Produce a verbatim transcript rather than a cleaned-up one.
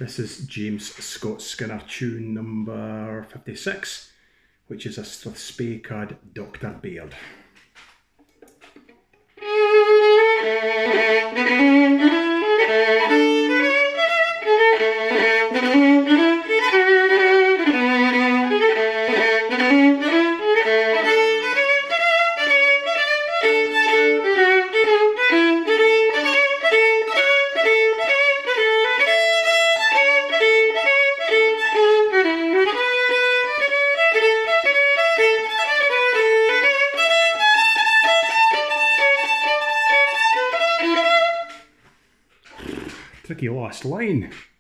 This is James Scott Skinner tune number fifty-six, which is a Strathspey card Doctor Baird. Tricky last line.